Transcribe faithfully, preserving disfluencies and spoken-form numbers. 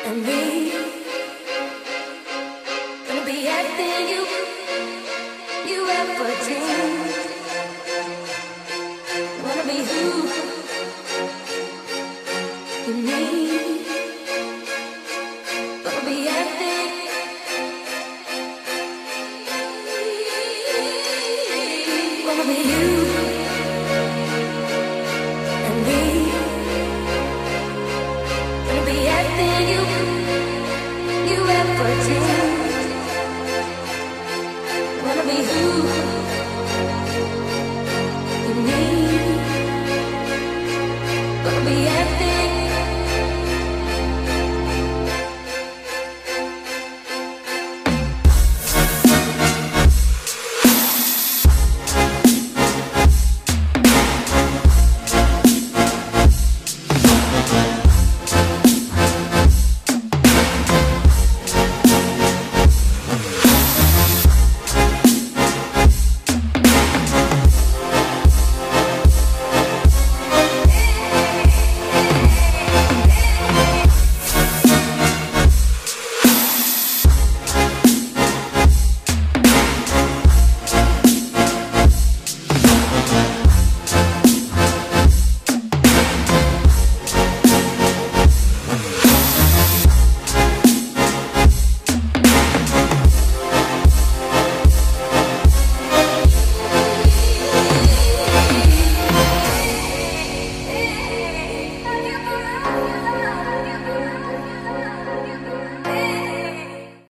and me. Gonna be everything you, you ever dreamed. Wanna be who you need. Gonna be everything. Wanna be you and me. Gonna be everything you, you ever dreamed.